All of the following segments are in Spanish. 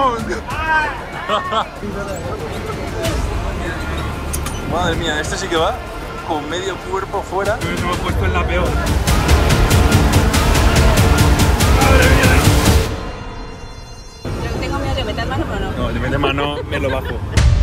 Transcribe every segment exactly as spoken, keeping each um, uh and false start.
¡Vamos! Madre mía, este sí que va con medio cuerpo fuera. Nos hemos puesto en la peor. Madre mía. Yo tengo miedo de meter mano, pero no. No, de meter mano me lo bajo.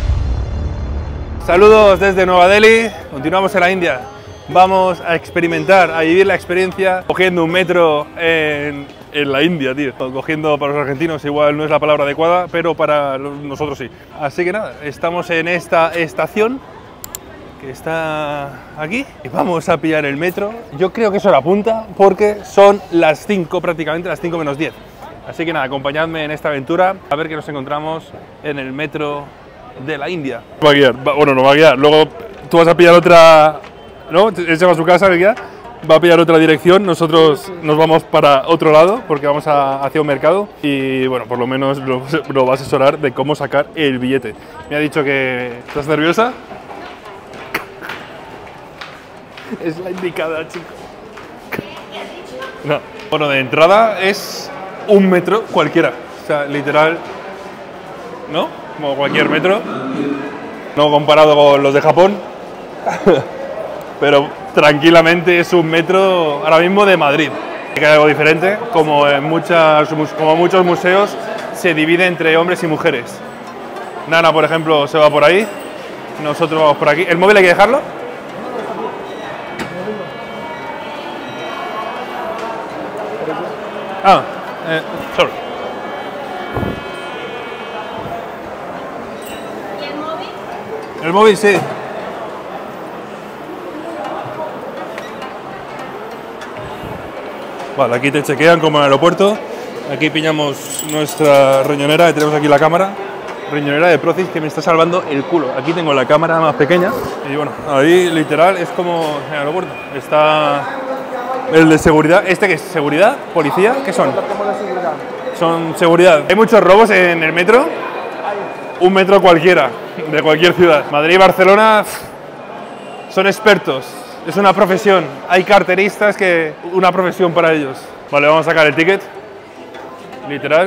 Saludos desde Nueva Delhi. Continuamos en la India. Vamos a experimentar, a vivir la experiencia cogiendo un metro en, en la India, tío. Cogiendo para los argentinos igual no es la palabra adecuada, pero para nosotros sí. Así que nada, estamos en esta estación que está aquí y vamos a pillar el metro. Yo creo que es hora punta porque son las cinco, prácticamente las cinco menos diez. Así que nada, acompañadme en esta aventura a ver qué nos encontramos en el metro de la India. Va a guiar, va, bueno, no va a guiar, luego tú vas a pillar otra, ¿no? Él se va a su casa, guía, va a pillar otra dirección, nosotros nos vamos para otro lado porque vamos a, hacia un mercado y bueno, por lo menos lo, lo va a asesorar de cómo sacar el billete. Me ha dicho que... ¿Estás nerviosa? Es la indicada, chico. No. Bueno, de entrada es un metro cualquiera, o sea, literal, ¿no? Como cualquier metro, no comparado con los de Japón, pero tranquilamente es un metro ahora mismo de Madrid. Hay algo diferente, como en muchas, como muchos museos, se divide entre hombres y mujeres. Nana, por ejemplo, se va por ahí, nosotros vamos por aquí. ¿El móvil hay que dejarlo? Ah, eh, sorry. ¿Y el móvil? El móvil, sí. Vale, aquí te chequean como en el aeropuerto. Aquí pillamos nuestra riñonera, que tenemos aquí la cámara. Riñonera de Procis que me está salvando el culo. Aquí tengo la cámara más pequeña. Y bueno, ahí literal es como en el aeropuerto. Está el de seguridad. ¿Este qué es? ¿Seguridad? ¿Policía? ¿Qué son? Son seguridad. ¿Hay muchos robos en el metro? Un metro cualquiera, de cualquier ciudad. Madrid y Barcelona son expertos. Es una profesión. Hay carteristas que... Una profesión para ellos. Vale, vamos a sacar el ticket. Literal.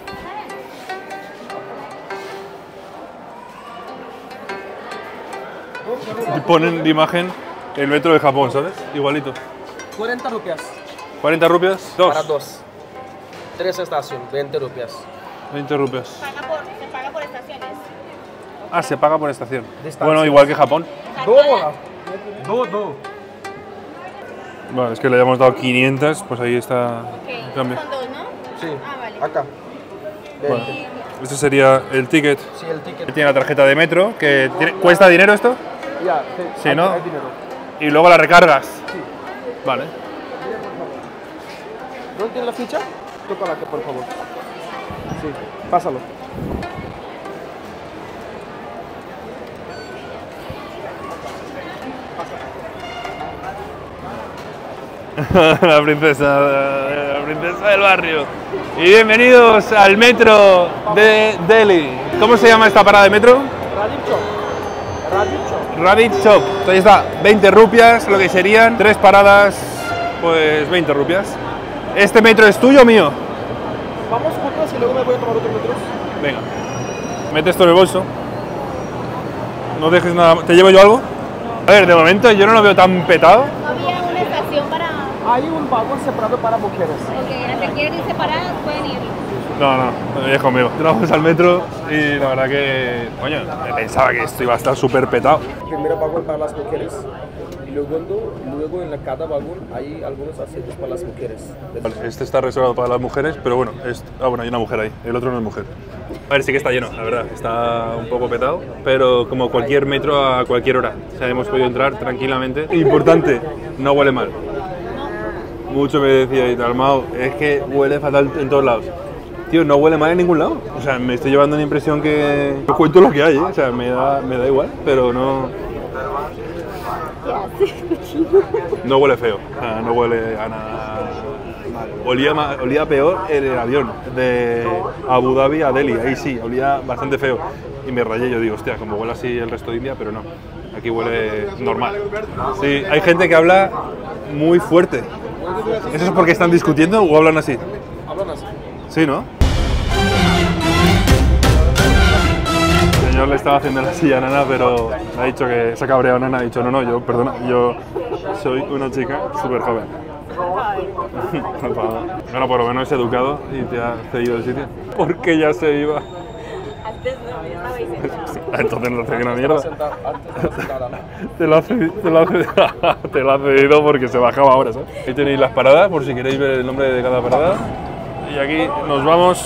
Y ponen de imagen el metro de Japón, ¿sabes? Igualito. cuarenta rupias. ¿cuarenta rupias? Dos. Para dos. Tres estaciones, veinte rupias. veinte rupias. Paga por, se paga por estaciones. Ah, se paga por estación. Distancia. Bueno, igual que Japón. Dos, dos, dos. Vale, es que le habíamos dado quinientas, pues ahí está el Ok, cambio. son dos, ¿no? Sí, Ah, vale. acá. Bueno, este sería el ticket. Sí, el ticket. Tiene la tarjeta de metro, que tiene- ¿cuesta dinero esto? Ya, sí, Sí, hay- ¿no? hay dinero. Y luego la recargas. Sí. Vale. ¿No tiene la ficha? Tócala aquí, por favor. Sí, pásalo. La princesa, la princesa del barrio. Y bienvenidos al metro de Delhi. ¿Cómo se llama esta parada de metro? Radip Chop. Radip Chop. Radip Chop. Entonces está veinte rupias, lo que serían tres paradas, pues veinte rupias. ¿Este metro es tuyo o mío? Vamos juntos y luego me voy a tomar otro metro. Venga. Mete esto en el bolso. No dejes nada. ¿Te llevo yo algo? A ver, de momento yo no lo veo tan petado. No había una estación para... Hay un vagón separado para mujeres. Ok, las que quieren ir separadas pueden ir. No, no, es conmigo. Entramos al metro y la verdad que, coño, pensaba que esto iba a estar súper petado. Primero vagón para las mujeres. Y luego, luego en cada vagón hay algunos asientos para las mujeres. Vale, este está reservado para las mujeres, pero bueno, es, ah, bueno, hay una mujer ahí, el otro no es mujer. A ver, sí que está lleno, la verdad, está un poco petado, pero como cualquier metro a cualquier hora. O sea, hemos podido entrar tranquilamente. Importante, no huele mal. Mucho me decía y tal, Mao, es que huele fatal en todos lados. Tío, no huele mal en ningún lado. O sea, me estoy llevando la impresión que... Yo cuento lo que hay, ¿eh? O sea, me da, me da igual, pero no... No huele feo, o sea, no huele a nada mal. Olía, ma- olía peor en el avión, de Abu Dhabi a Delhi, ahí sí, olía bastante feo. Y me rayé, yo digo, hostia, como huele así el resto de India, pero no, aquí huele normal. Sí, hay gente que habla muy fuerte. ¿Eso es porque están discutiendo o hablan así? Hablan así. Sí, ¿no? señor le estaba haciendo la silla a Nana, pero ha dicho que se ha cabreado Nana. Ha dicho, no, no, yo, perdona, yo soy una chica súper joven. Bueno, por lo menos es educado y te ha cedido el sitio. Porque ya se iba. Antes no, ya estaba ahí sentada. Entonces no te una mierda. Te lo ha cedido, te lo ha cedido, te lo ha cedido porque se bajaba ahora, ¿sabes? Ahí tenéis las paradas por si queréis ver el nombre de cada parada. Y aquí nos vamos.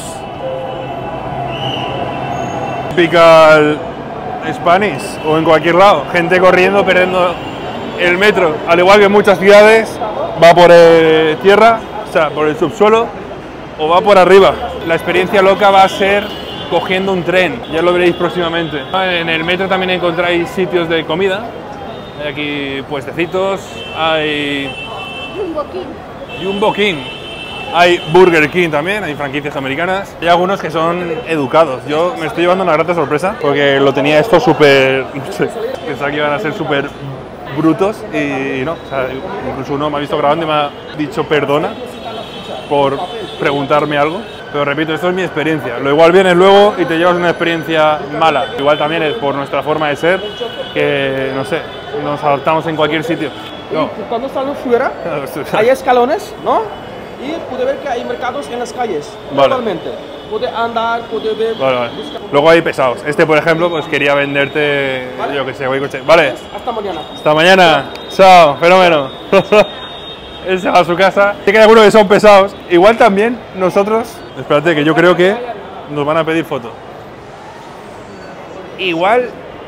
Typical Spanish o en cualquier lado. Gente corriendo, perdiendo el metro. Al igual que en muchas ciudades, va por eh, tierra, o sea, por el subsuelo o va por arriba. La experiencia loca va a ser cogiendo un tren, ya lo veréis próximamente. En el metro también encontráis sitios de comida. Hay aquí puestecitos, hay Jumbo King. Jumbo King, hay Burger King también, hay franquicias americanas. Hay algunos que son educados. Yo me estoy llevando una grata sorpresa porque lo tenía esto súper, no sé, pensaba que iban a ser súper brutos y no. O sea, incluso uno me ha visto grabando y me ha dicho perdona por preguntarme algo. Pero repito, esto es mi experiencia. Lo igual vienes luego y te llevas una experiencia mala. Igual también es por nuestra forma de ser, que no sé, nos adaptamos en cualquier sitio. No. Y cuando salgo fuera, hay escalones, ¿no? Y pude ver que hay mercados en las calles, vale. Totalmente. Pude andar, pude ver... Vale, vale. Luego hay pesados. Este, por ejemplo, pues quería venderte, ¿vale? Yo que sé, voy coche. Vale. Hasta mañana. Hasta mañana. Chao, fenómeno. Él se va a su casa. Sí que hay algunos que son pesados. Igual también nosotros... Espérate, que yo creo que nos van a pedir foto. Igual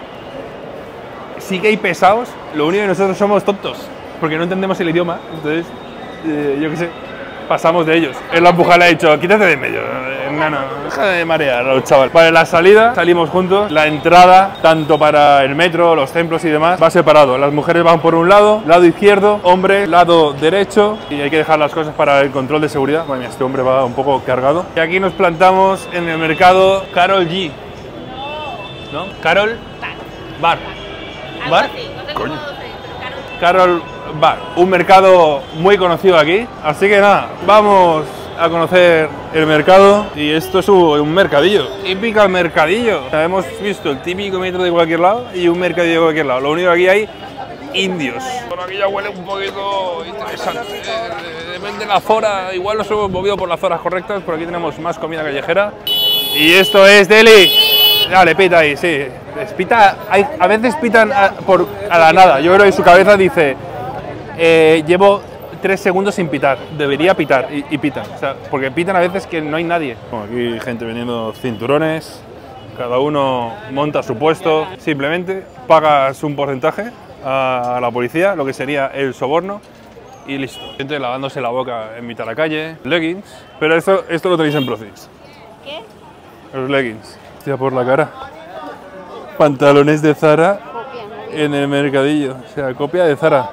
sí que hay pesados. Lo único que nosotros somos tontos. Porque no entendemos el idioma. Entonces, eh, yo qué sé, pasamos de ellos. Él la empuja, le ha dicho, quítate de en medio. Enano, deja de marear a los chavales. Vale, la salida, salimos juntos. La entrada, tanto para el metro, los templos y demás, va separado. Las mujeres van por un lado, lado izquierdo, hombre, lado derecho. Y hay que dejar las cosas para el control de seguridad. Madre mía, este hombre va un poco cargado. Y aquí nos plantamos en el mercado Carol G. ¿No? Carol Bar. Algo ¿Bar? así, no sé Coño. cómo se dice, pero Carol Bar, un mercado muy conocido aquí, así que nada, vamos a conocer el mercado. Y esto es un, un mercadillo, típico mercadillo. O sea, hemos visto el típico metro de cualquier lado y un mercadillo de cualquier lado. Lo único que aquí hay indios. Por aquí ya huele un poquito interesante. Eh, depende de la zona, igual nos hemos movido por las zonas correctas. Por aquí tenemos más comida callejera. Y esto es Delhi. Dale, pita ahí, sí. Pita, hay, a veces pitan a, por, a la nada. Yo creo que su cabeza dice, eh, llevo tres segundos sin pitar, debería pitar, y, y pitan. O sea, porque pitan a veces que no hay nadie. Bueno, aquí hay gente vendiendo cinturones, cada uno monta su puesto, simplemente pagas un porcentaje a la policía, lo que sería el soborno, y listo. Gente lavándose la boca en mitad de la calle, leggings, pero esto, esto lo tenéis en Procis. ¿qué? Los leggings. Hostia, por la cara. Pantalones de Zara en el mercadillo. O sea, copia de Zara.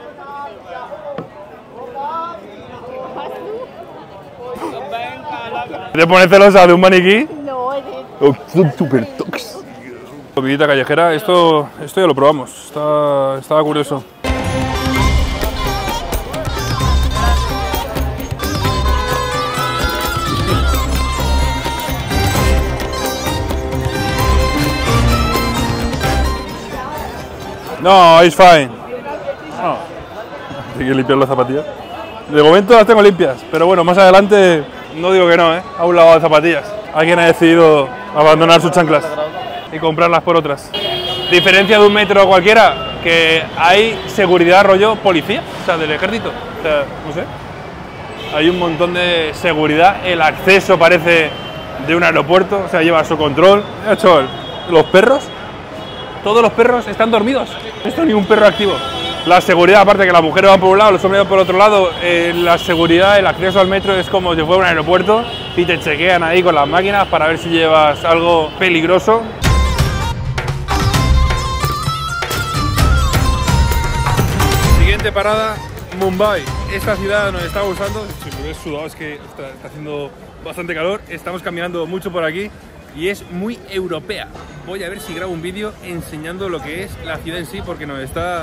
¿Te pones celosa de un maniquí? No, es Oh, son súper tóxicos. Comidita callejera, esto, esto ya lo probamos. Está, estaba curioso. No, it's fine. No. Hay que limpiar las zapatillas. De momento las tengo limpias, pero bueno, más adelante no digo que no, ¿eh? A un lavado de zapatillas. Alguien ha decidido abandonar sus chanclas y comprarlas por otras. Diferencia de un metro cualquiera, que hay seguridad rollo policía, o sea, del ejército. O sea, no sé. Hay un montón de seguridad. El acceso parece de un aeropuerto, o sea, lleva su control. De hecho, los perros. Todos los perros están dormidos. No está ni un perro activo. La seguridad, aparte que las mujeres van por un lado, los hombres van por otro lado, eh, la seguridad, el acceso al metro es como si fuera un aeropuerto y te chequean ahí con las máquinas para ver si llevas algo peligroso. Siguiente parada, Mumbai. Esta ciudad nos está gustando. Si me ves sudado es que está, está haciendo bastante calor. Estamos caminando mucho por aquí. Y es muy europea. Voy a ver si grabo un vídeo enseñando lo que es la ciudad en sí, porque nos está...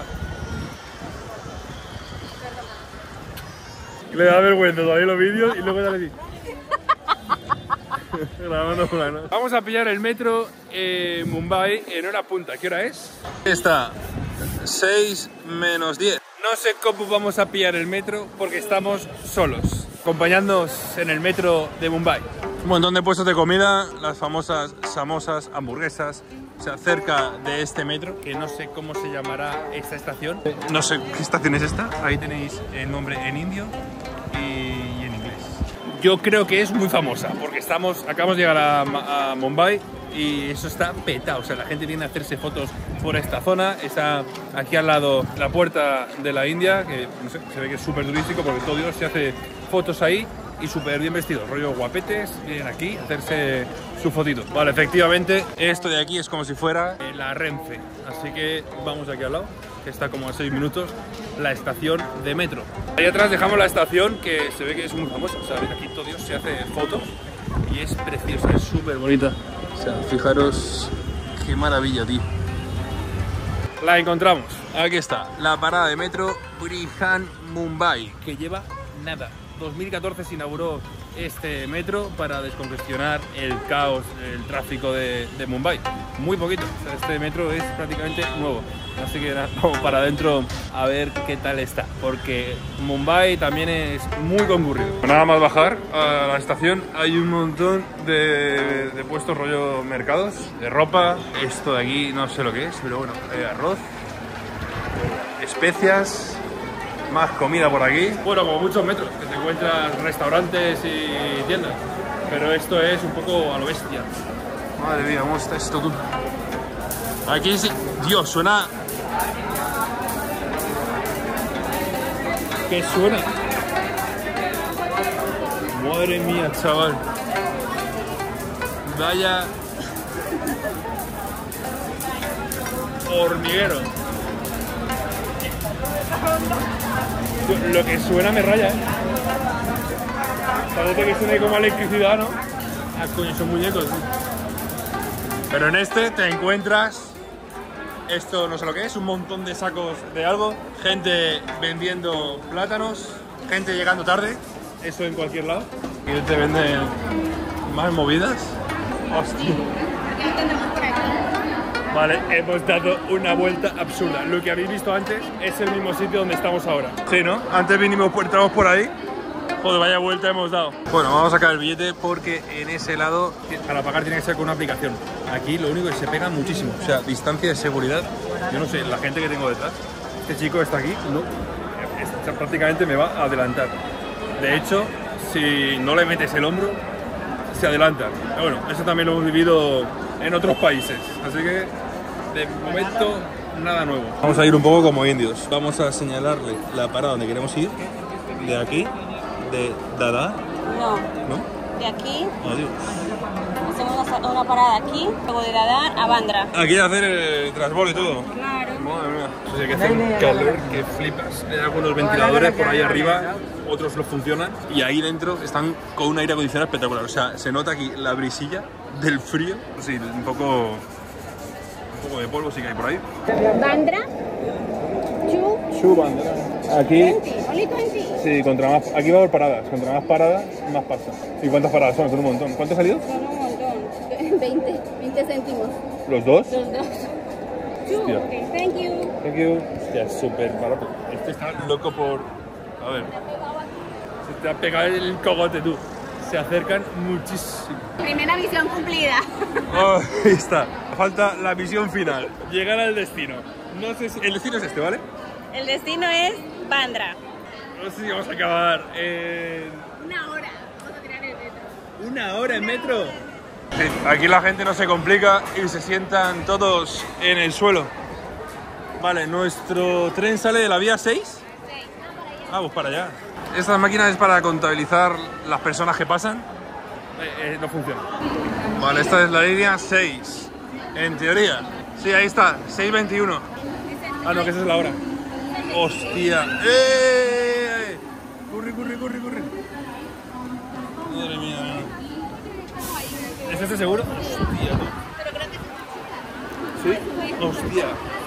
Le da vergüenza todavía los vídeos y luego ya le digo... Grabando planos. Vamos a pillar el metro en Mumbai en hora punta. ¿Qué hora es? Está seis menos diez. No sé cómo vamos a pillar el metro porque estamos solos, acompañándonos en el metro de Mumbai. Un montón de puestos de comida, las famosas samosas, hamburguesas, o sea, cerca de este metro, que no sé cómo se llamará esta estación. No sé qué estación es esta. Ahí tenéis el nombre en indio y en inglés. Yo creo que es muy famosa porque estamos, acabamos de llegar a, a Mumbai y eso está petado. O sea, la gente viene a hacerse fotos por esta zona. Está aquí al lado la puerta de la India, que no sé, se ve que es súper turístico porque todo Dios se hace fotos ahí. Y súper bien vestidos, rollo guapetes, vienen aquí a hacerse su fotito. Vale, efectivamente, esto de aquí es como si fuera la Renfe. Así que vamos aquí al lado, que está como a seis minutos, la estación de metro. Ahí atrás dejamos la estación, que se ve que es muy famosa. O sea, aquí todo Dios se hace fotos y es preciosa, es súper bonita. O sea, fijaros qué maravilla, tío. La encontramos, aquí está, la parada de metro Brihan Mumbai, que lleva nada. dos mil catorce se inauguró este metro para descongestionar el caos, el tráfico de, de Mumbai. Muy poquito, o sea, este metro es prácticamente nuevo. Así que nada, vamos para adentro a ver qué tal está, porque Mumbai también es muy concurrido. Nada más bajar a la estación hay un montón de, de puestos rollo mercados, de ropa. Esto de aquí no sé lo que es, pero bueno, hay arroz, especias, más comida por aquí. Bueno, como muchos metros, que te encuentras restaurantes y tiendas. Pero esto es un poco a lo bestia. Madre mía, ¿cómo está esto tú? Aquí sí. Dios, suena... ¿Qué suena? Madre mía, chaval. Vaya... hormiguero. Lo que suena me raya, ¿eh? Parece que suena como electricidad, ¿no? Ah, coño, son muñecos, ¿sí? Pero en este te encuentras... Esto no sé lo que es, un montón de sacos de algo, gente vendiendo plátanos, gente llegando tarde, eso en cualquier lado. Y te venden más movidas. Hostia. Vale, hemos dado una vuelta absurda. Lo que habéis visto antes es el mismo sitio donde estamos ahora. Sí, ¿no? Antes vinimos, entramos por ahí. Joder, vaya vuelta hemos dado. Bueno, vamos a sacar el billete porque en ese lado, para pagar tiene que ser con una aplicación. Aquí lo único es que se pega muchísimo. O sea, distancia de seguridad. Yo no sé, la gente que tengo detrás. Este chico está aquí, no, es, prácticamente me va a adelantar. De hecho, si no le metes el hombro, se adelanta. Pero bueno, eso también lo hemos vivido en otros países. Así que, de momento, nada nuevo. Vamos a ir un poco como indios. Vamos a señalarle la parada donde queremos ir. De aquí, de Dada. No. ¿No? De aquí. Adiós. Hacemos una, una parada aquí, luego de Dada a Bandra. Aquí hay que hacer el transbordo y todo. Claro. Madre mía. Eso sí que hace un calor que flipas. Hay algunos ventiladores por ahí arriba, otros no funcionan. Y ahí dentro están con un aire acondicionado espectacular. O sea, se nota aquí la brisilla del frío. Sí, un poco, un poco de polvo sí que hay por ahí. Bandra. Chu. Chu Bandra. Aquí. veinte. Only veinte. Sí, contra más, aquí va a haber paradas. Contra más paradas, más pasa. ¿Y cuántas paradas son? Son un montón. ¿Cuánto ha salido? Son un montón. veinte. veinte céntimos. ¿Los dos? Los dos. Chu. Hostia. Ok, thank you. Thank you. Hostia, es súper barato. Este está loco por... A ver. Se te ha pegado el cogote tú. Se acercan muchísimo. Primera misión cumplida. Oh, ahí está. Falta la misión final. Llegar al destino. No sé si... El destino es este, ¿vale? El destino es Bandra. No sé si vamos a acabar en... Una hora. Vamos a tirar el metro. ¿Una hora en metro? Sí, aquí la gente no se complica y se sientan todos en el suelo. Vale, nuestro tren sale de la vía seis. Ah, pues para allá. Esta máquina es para contabilizar las personas que pasan. Eh, eh, no funciona. Vale, esta es la línea seis. En teoría. Sí, ahí está, seis veintiuno. Ah, no, que esa es la hora. Hostia. ¡Eh! Corre, corre, corre, corre. Madre mía. ¿Es este seguro? Hostia. ¿Sí? Hostia.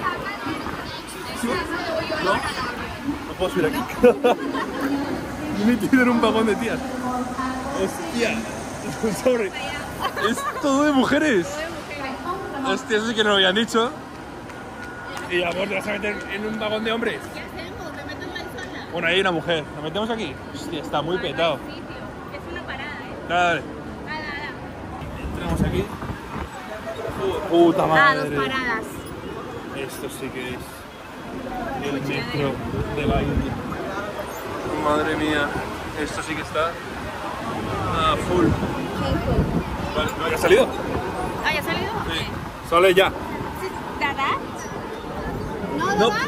¿No? No puedo subir aquí. Me he metido en un vagón de tías. Hostia. Sorry. Es todo de mujeres. Hostia, eso sí que no lo habían dicho. Y amor, te vas a meter en un vagón de hombres. ¿Qué hacemos? ¿Me meto en la zona? Bueno, ahí hay una mujer. ¿Nos metemos aquí? Hostia, está muy petado. Es una parada, ¿eh? Dale, dale. Nada, nada. Entramos aquí. Puta madre. Ah, dos paradas. Esto sí que es el metro de la India. Madre mía, esto sí que está a full. Vale, ¿no haya salido? ¿Ah, ya ha salido? Sí. Sale ya. ¿Dada? No, No. Dada.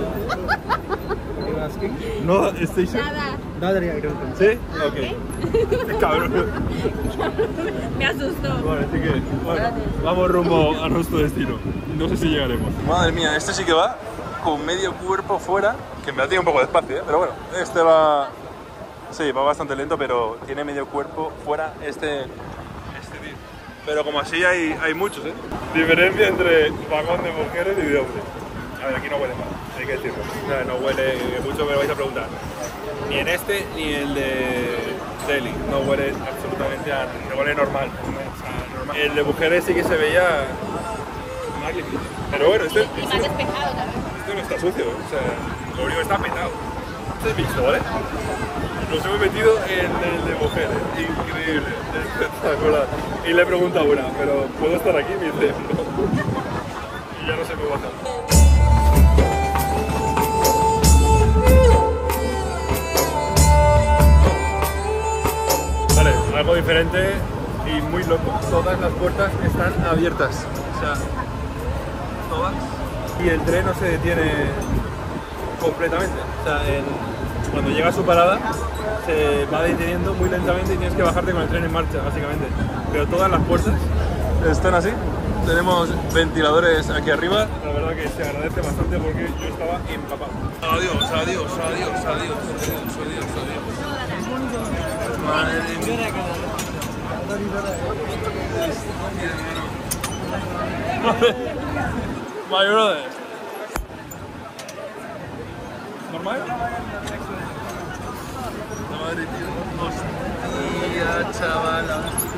No, station. Dada. ¿Sí? Ok. Cabrón. Me asustó. Vale, así que, bueno, vamos rumbo a nuestro destino. No sé si llegaremos. Madre mía, este sí que va con medio cuerpo fuera, que me da tiene un poco de espacio, ¿eh? Pero bueno, este va... Sí, va bastante lento, pero tiene medio cuerpo fuera este, este tío. Pero como así hay, hay muchos, ¿eh? Diferencia entre vagón de mujeres y de hombres. A ver, aquí no huele mal, hay que decirlo. O sea, no huele mucho, me vais a preguntar. Ni en este ni el de Delhi. No huele absolutamente a... No huele normal. O sea, normal. El de mujeres sí que se veía más limpio. Pero bueno, este, Y este, más despejado también. este no está sucio, ¿eh? O sea, lo único que está petado. Este es mixto, ¿vale? Nos hemos metido en el de mujeres. Increíble, espectacular. Y le he preguntado a una, pero ¿puedo estar aquí? Me dice, no. Y ya no sé cómo bajar. Vale, algo diferente y muy loco. Todas las puertas están abiertas. O sea, todas. Y el tren no se detiene completamente. O sea, en, cuando llega a su parada se va deteniendo muy lentamente y tienes que bajarte con el tren en marcha, básicamente. Pero todas las puertas están así. Tenemos ventiladores aquí arriba. La verdad que se agradece bastante porque yo estaba empapado. Adiós, adiós, adiós, adiós, adiós, adiós, adiós. Madre mía. My brother. ¿Normal? Madre mía. Hostia, chavala.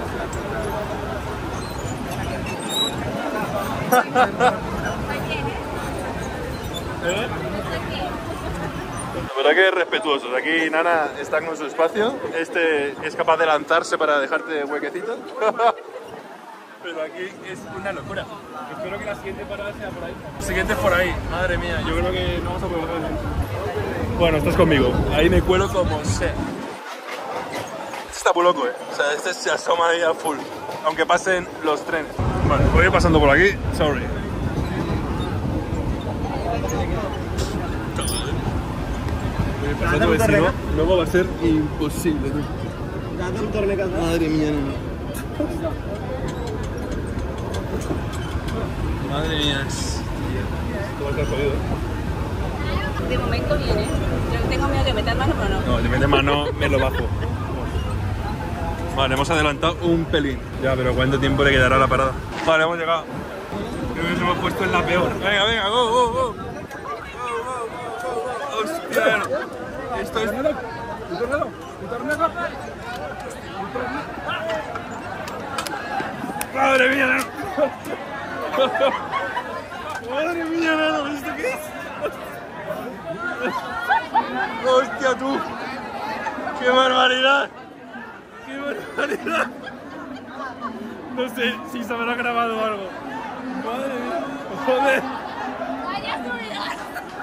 ¿Eh? La verdad que es respetuosos. Aquí Nana está con su espacio. Este es capaz de lanzarse para dejarte huequecitos. Pero aquí es una locura. Espero que la siguiente parada sea por ahí. La siguiente es por ahí. Madre mía, yo creo que no vamos a poder bajar. Bueno, estás conmigo. Ahí me cuelo como sé. Este está muy loco, eh. O sea, este se asoma ahí a full. Aunque pasen los trenes. Vale, voy a ir pasando por aquí. Sorry. Voy a pasar porque si no, luego va a ser imposible. Madre mía, no. Madre mía. ¿Cómo estás jodido? De momento viene. Yo tengo miedo de meter mano, pero no. No, de meter mano me lo bajo. Vale, hemos adelantado un pelín. Ya, pero ¿cuánto tiempo le quedará a la parada? Vale, hemos llegado. Creo que nos hemos puesto en la peor. Venga, venga, go, go, go. Go, go, go, go. Hostia. Esto es... Madre mía, no. Madre mía, no. ¿Esto qué es? Hostia, tú. ¡Qué barbaridad! ¡Qué barbaridad! No sé si se habrá grabado algo. Madre mía. Joder. Vaya subida.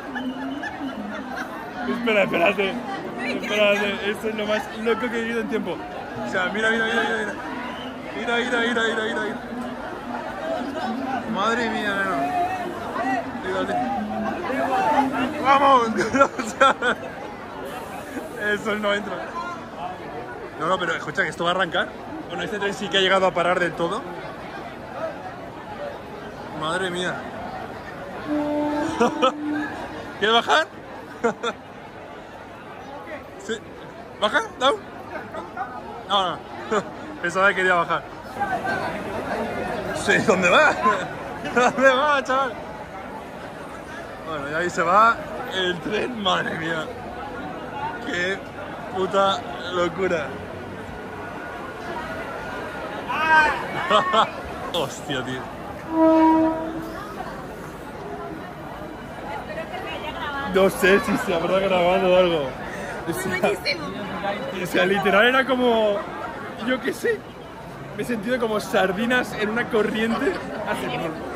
Espera, espérate. Espérate. Esto es lo más loco que he vivido en tiempo. O sea, mira, mira, mira, mira. Mira, mira, mira, mira, mira, mira. Madre mía, no. Fíjate. ¡Vamos! Eso no entra. No, no, pero escucha que esto va a arrancar. Bueno, este tren sí que ha llegado a parar del todo. Madre mía. ¿Quieres bajar? ¿Sí? ¿Baja? ¿No? No, no. Pensaba que quería bajar. Sí, ¿dónde va? ¿Dónde va, chaval? Bueno, y ahí se va el tren. Madre mía. Qué puta locura. Hostia, tío. No sé si se habrá grabado algo. O sea, Buenísimo. o sea, literal era como... Yo qué sé. Me he sentido como sardinas en una corriente. Así.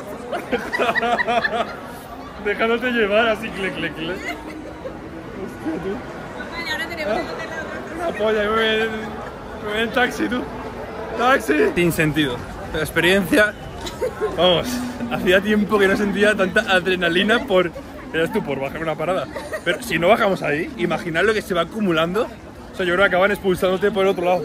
Dejándote llevar así, cle, cle, cle. Hostia, tú. Vale, ahora tenemos que coger la otra. Una polla, me voy en, me voy en taxi, tú. ¡Taxi! Sin sentido. La experiencia... Vamos, hacía tiempo que no sentía tanta adrenalina por... Eras tú, por bajar una parada. Pero si no bajamos ahí, imaginad lo que se va acumulando. O sea, yo creo que acaban expulsándote por el otro lado.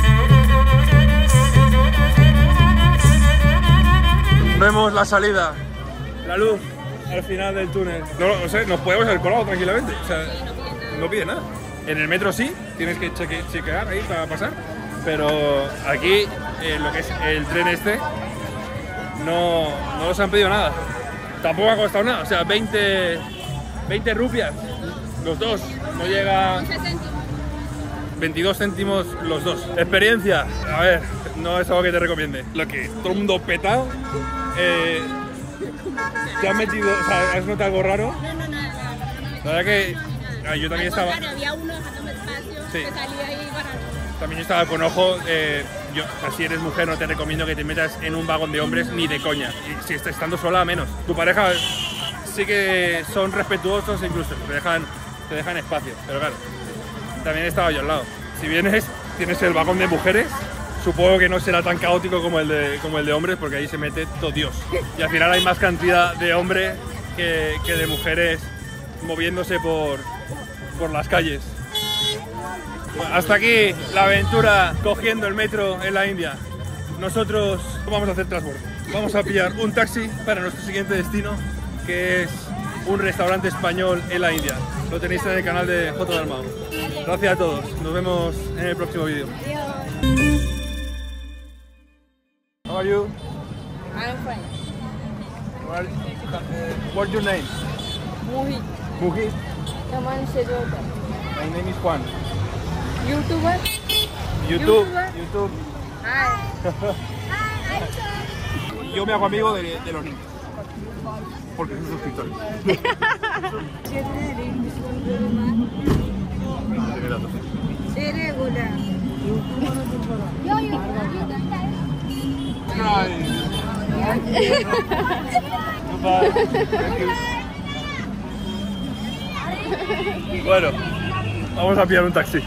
Vemos la salida. La luz al final del túnel. No, no sé, nos podemos haber colado tranquilamente. O sea, no pide nada. En el metro sí, tienes que cheque, chequear ahí para pasar. Pero aquí, eh, lo que es el tren este, no, no nos han pedido nada. Tampoco ha costado nada, o sea, veinte, veinte rupias los dos, no llega... veintidós céntimos los dos. Experiencia, a ver, no es algo que te recomiende. Lo que todo el mundo petado, eh, te has metido, o sea, has notado algo raro. No, no, nada, nada. La verdad que ah, yo también estaba... Claro, había uno dejándome espacio, Sí. que salía ahí para... También yo estaba con ojo, eh, yo, o sea, si eres mujer no te recomiendo que te metas en un vagón de hombres ni de coña. Y si estás estando sola, menos. Tu pareja sí que son respetuosos, incluso te dejan, te dejan espacio. Pero claro, también estaba yo al lado. Si vienes, tienes el vagón de mujeres, supongo que no será tan caótico como el de, como el de hombres, porque ahí se mete todo Dios. Y al final hay más cantidad de hombres que, que de mujeres moviéndose por, por las calles. Hasta aquí la aventura cogiendo el metro en la India. Nosotros vamos a hacer transbordo. Vamos a pillar un taxi para nuestro siguiente destino, que es un restaurante español en la India. Lo tenéis en el canal de J Dalmau. Gracias a todos. Nos vemos en el próximo vídeo. How are you? I'm fine. What are- What's your name? Movie. Muji. Taman Sejota. My name is Juan. YouTuber. YouTube. YouTuber. YouTube. Hi. Yo me hago amigo de, de los niños. Porque son suscriptores. Bueno, vamos a pillar un taxi.